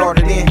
started in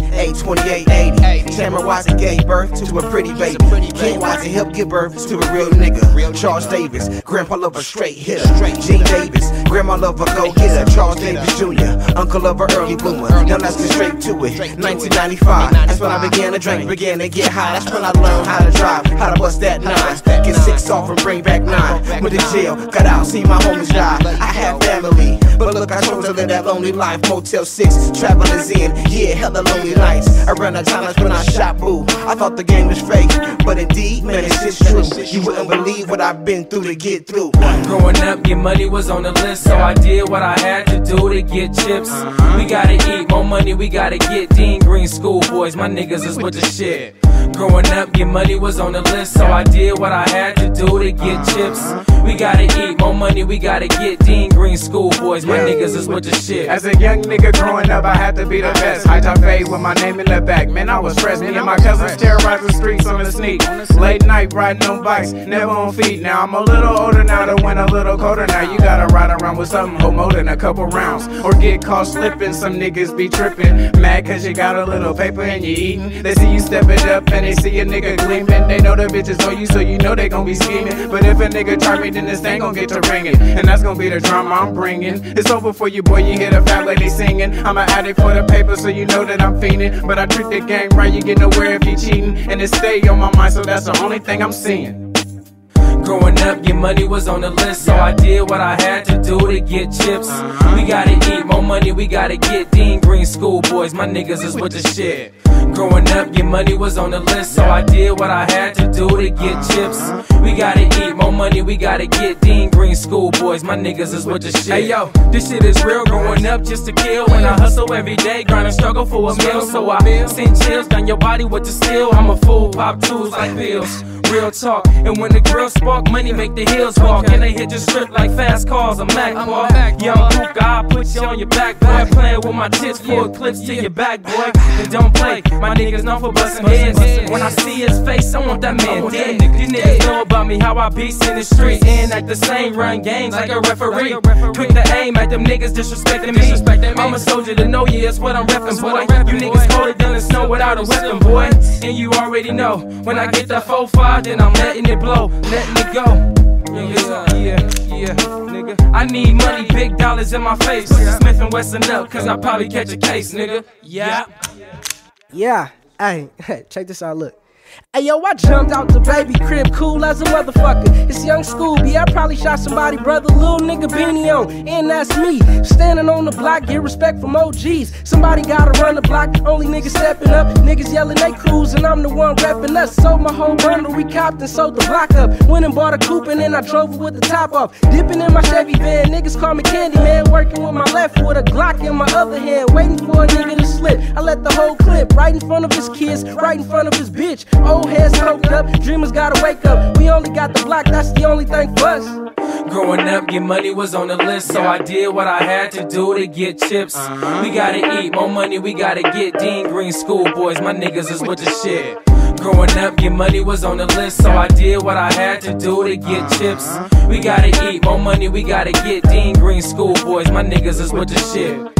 2880. Tamara Watson gave birth to a pretty baby. Ken Watson helped give birth to a real nigga. Charles Davis, Grandpa love a straight hitter. Gene Davis, Grandma love a go-getter. Charles Davis Jr., uncle of a early bloomer. Now let's get straight to it. 1995, that's when I began to drink, began to get high. That's when I learned how to drive, how to bust that 9. Get 6 off and bring back 9. Went to jail, got out, see my homies die. I have family, but look, I chose to live that lonely life. Motel 6, travelers in, yeah, hella lonely nights. Around the time that's when I shot boo. I thought the game was fake, but indeed, man, it's just true. You wouldn't believe what I've been through to get through. Growing up, your money was on the list, so I did what I had to do to get chips. We gotta eat more money, we gotta get Dean Green schoolboys. My niggas is with the shit. Growing up, your money was on the list, so I did what I had to do to get chips. We gotta eat more money, we gotta get Dean Green schoolboys. My niggas is with the shit. As a young nigga growing up, I had to be the best. High top fade with my name in the back. Man, I was stressed. Me and my cousins terrorized the streets on the sneak. Late night riding on bikes, never on feet. Now I'm a little older now, the wind a little colder now. You gotta ride around with something, hold more than a couple rounds, or get caught slipping. Some niggas be tripping, mad cause you got a little paper and you eating. They see you step it up and they see a nigga gleaming. They know the bitches know you, so you know they gon' be scheming. But if a nigga try me, then this thing gon' get to ringing, and that's gon' be the drama I'm bringing. It's over for you, boy, you hear the fat lady singing. I'm an addict for the paper, so you know that I'm fiending. But I treat the game right, you get nowhere if you cheating. And it stay on my mind, so that's the only thing I'm seeing. Growing up, your money was on the list, so I did what I had to do to get chips. We gotta eat more money, we gotta get Dean Green schoolboys. My niggas is with the shit. Growing up, your money was on the list, so I did what I had to do to get chips. We gotta eat more money, we gotta get Dean Green schoolboys. My niggas is with the shit. Hey yo, this shit is real. Growing up just to kill, when I hustle every day, grind and struggle for a meal. So I send chills down your body with the steel. I'm a fool, pop tools like pills. Real talk, and when the girls spark, money make the hills walk, and they hit the strip like fast cars. I'm Mac walk, young Luke, I put you on your back, boy. Playing with my tits, full clips to your back, boy. And don't play, my niggas known for busting heads. When I see his face, I want that man dead. These niggas know about me, how I beast in the street, and act the same, run games like a referee. Quick to aim at them niggas disrespecting me. I'm a soldier to know you, it's what I'm reppin', boy. You niggas colder than the snow without a weapon, boy. And you already know, when I get that 4-5, then I'm letting it blow, letting it go. Yeah, nigga. I need money, big dollars in my face. Put the Smith and Wesson up, cause I probably catch a case, nigga. Yeah. Hey, check this out, look. Hey yo, I jumped out the baby crib, cool as a motherfucker. It's young Scooby, I probably shot somebody, brother, little nigga beanie on, and that's me. Standing on the block, get respect from OGs. Somebody gotta run the block, only niggas stepping up. Niggas yelling they cruising, I'm the one repping us. Sold my whole bundle, we copped and sold the block up. Went and bought a coupe and then I drove it with the top off. Dipping in my Chevy van, niggas call me Candyman. Working with my left with a Glock in my other hand, waiting for a nigga to slip. I let the whole clip right in front of his kids, right in front of his bitch. Old heads coked up, dreamers gotta wake up. We only got the block, that's the only thing for us. Growing up, your money was on the list, so I did what I had to do to get chips. We gotta eat more money, we gotta get Dean Green schoolboys. My niggas is with the shit. Growing up, your money was on the list, so I did what I had to do to get chips. We gotta eat more money, we gotta get Dean Green schoolboys. My niggas is with the shit.